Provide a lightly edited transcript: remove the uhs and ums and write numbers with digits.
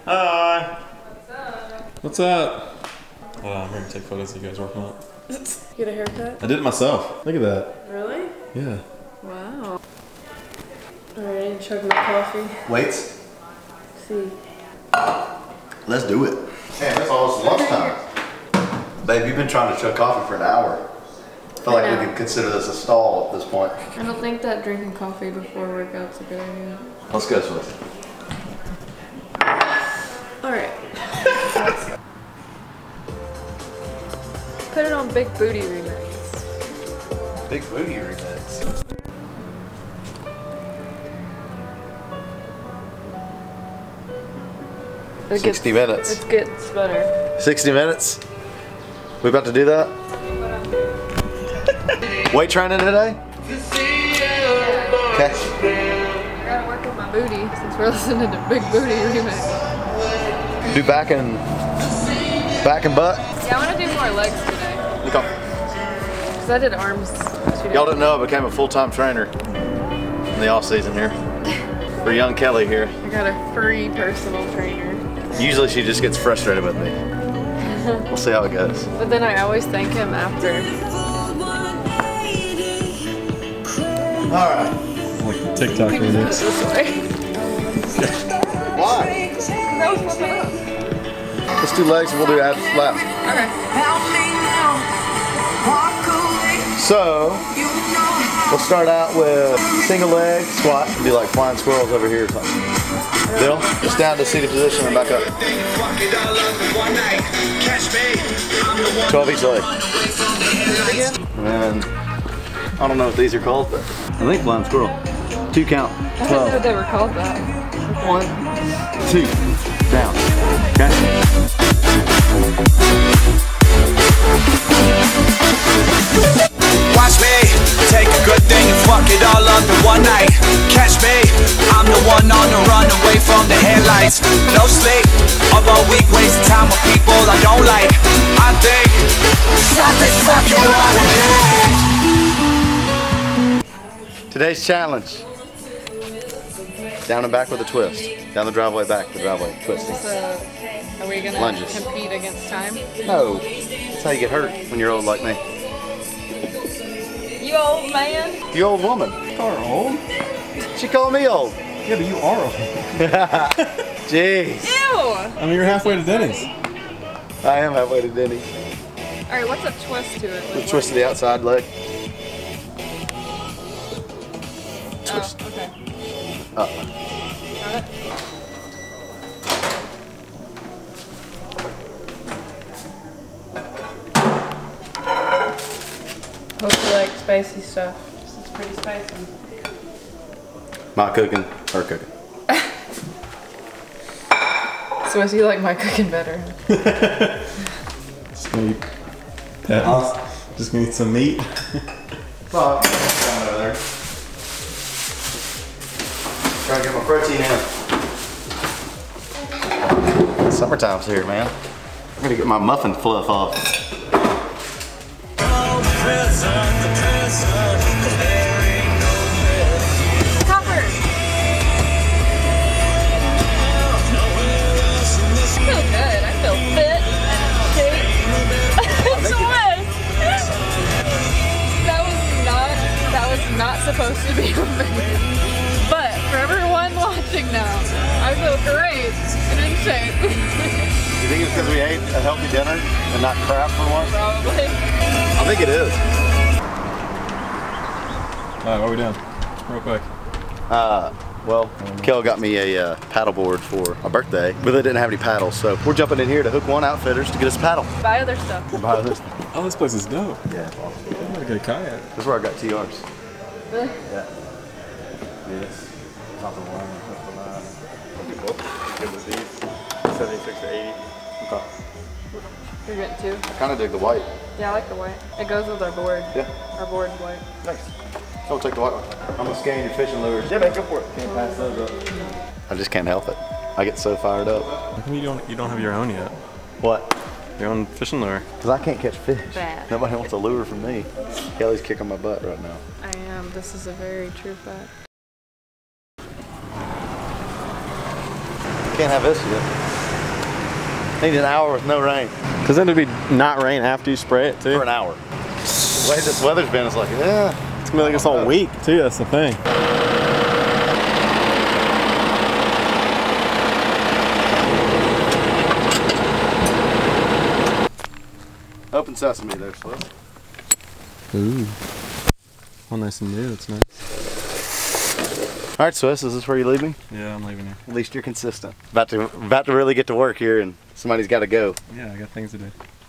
Hi. What's up? What's up? Hold on, I'm here to take photos of you guys working out. Get a haircut? I did it myself. Look at that. Really? Yeah. Wow. Alright, chug my coffee. Weights? See. Let's do it. Man, that's almost lunchtime. Babe, you've been trying to chug coffee for an hour. I feel like we could consider this a stall at this point. I don't think that drinking coffee before workout's a good idea. Let's go, Swiss. Alright. Put it on Big Booty Remix. Big booty remix. It 60 minutes. It gets better. 60 minutes? We about to do that? Weight training today? Okay. I gotta work with my booty since we're listening to Big Booty Remix. Do back and butt? Yeah, I wanna do more legs today. Okay. Because I did arms 2 days. Y'all didn't know I became a full-time trainer in the off season here. For young Kelly here. I got a free personal trainer. Usually she just gets frustrated with me. We'll see how it goes. But then I always thank him after. Alright. Like the TikTok We just put it remix. this way. Why? That was flipping up. Let's do legs and we'll do abs flat. Okay. So, we'll start out with single leg squat and be like flying squirrels over here or something. Bill, just down to seated position and back up. 12 each leg. And I don't know what these are called, but I think flying squirrel. 2 count. I didn't know 12. they were called that. 1, 2, down. Okay? Watch me take a good thing and fuck it all up in one night. Catch me, I'm the one on the run away from the headlights. No sleep, all week wasting time with people I don't like. I think something's fucking wrong with me. Today's challenge. Down and back with a twist. Down the driveway, back the driveway, twisting. So, are we gonna Lunges. compete against time? No, that's how you get hurt when you're old like me. You old man. You old woman. You are old? She called me old. Yeah, but you are old. Jeez. Ew! I mean, you're halfway to Denny's. I am halfway to Denny's. Alright, what's a twist to it? The twist of the outside leg. Twist. Oh, okay. Up. Got it? Hope you like spicy stuff. It's pretty spicy. My cooking, her cooking. So you like my cooking better? Just gonna eat patties. Just gonna eat some meat. Fuck. Down over there. Trying to get my protein in. Summertime's here, man. I'm gonna get my muffin fluff off. Copper! I feel good. I feel fit. Shape. Swiss! That was not supposed to be on video. But for everyone watching now, I feel great and in shape. You think it's because we ate a healthy dinner and not crap for once? Probably. I think it is. Alright, what are we doing? Real quick. Well, Kel got me a paddle board for my birthday, but they didn't have any paddles, so we're jumping in here to Hook One Outfitters to get us a paddle. Buy other stuff. We'll buy this. Oh, this place is dope. Yeah, it's awesome. I'm gonna get a kayak. This is where I got TRs. Really? Yeah. Yes. Top of the line, top of the line. Good with these. 76 to 80. Okay. You're getting two? I kind of dig the white. Yeah, I like the white. It goes with our board. Yeah. Our board's white. Nice. Don't take the white one. I'm gonna scan your fishing lures. Yeah, man, go for it. Can't pass those up. I just can't help it. I get so fired up. How come you don't have your own yet? What? Your own fishing lure. Because I can't catch fish. Bad. Nobody wants a lure from me. Kelly's kicking my butt right now. I am. This is a very true fact. Can't have this yet. Need an hour with no rain. Cause then it'd be not rain after you spray it too. For an hour. The way this weather's been, it's like, yeah. It's gonna be like this all week too, that's the thing. Open sesame there, Swiss. Ooh. All nice and new, it's nice. All right, Swiss, is this where you leave me? Yeah, I'm leaving here. At least you're consistent. About to really get to work here, and somebody's got to go. Yeah, I got things to do.